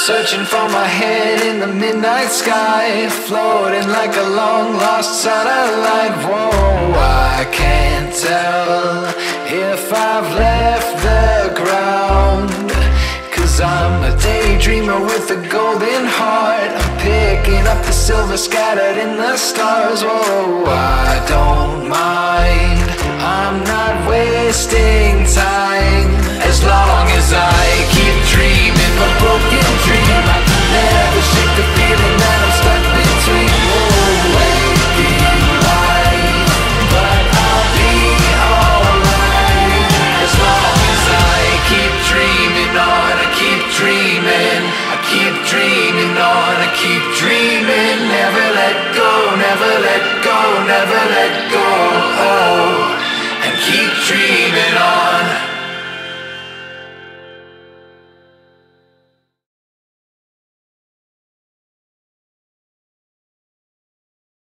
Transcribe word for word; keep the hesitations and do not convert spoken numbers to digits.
searching for my head in the midnight sky, floating like a long lost satellite. Whoa, I can't tell if I've left the ground, 'cause I'm a daydreamer with a golden heart. I'm picking up the silver scattered in the stars. Whoa, I don't mind, I'm not wasting